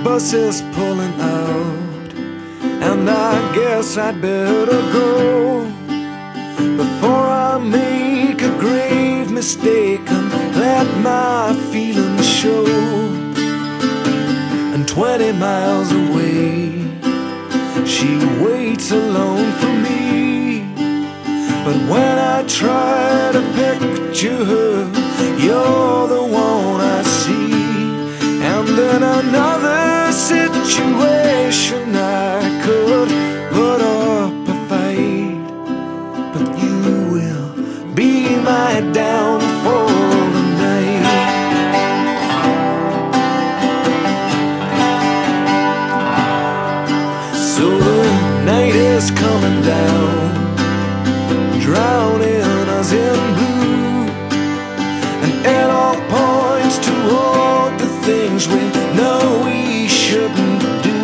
bus is pulling out, and I guess I'd better go before I make a grave mistake and let my feelings show. And 20 miles away, she waits alone for me. But when I try to picture her, you're the one I see. And in another situation I could put up a fight, but you will be my downfall tonight. So the night is coming down, drowning us in blue, and it all points toward the things we know we shouldn't do.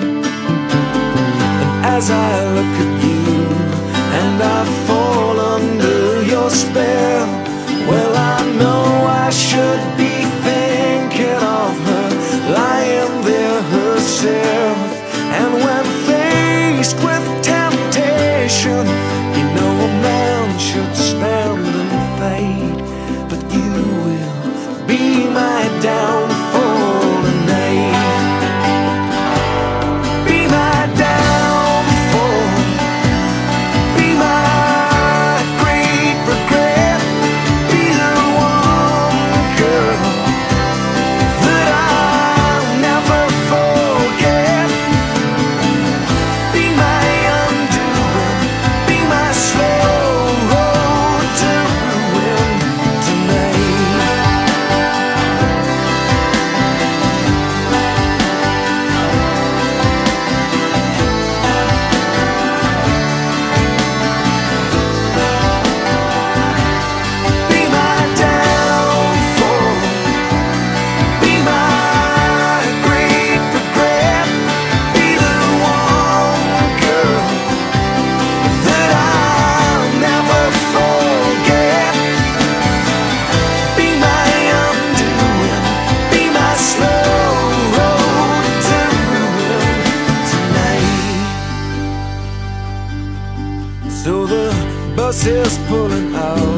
And as I look at you and I fall under your spell, well, I know I should be thinking of her lying there herself. And when faced with temptation, you know a man should stand and fight, but you will be my downfall tonight. Be my downfall, be my great regret, be the one girl that I'll never forget. Be my undoing, be my slow road to ruin tonight. Be my downfall, be my great regret, be the one girl that I'll never forget. Be my undoing, be my slow road to ruin tonight. So the bus is pulling out,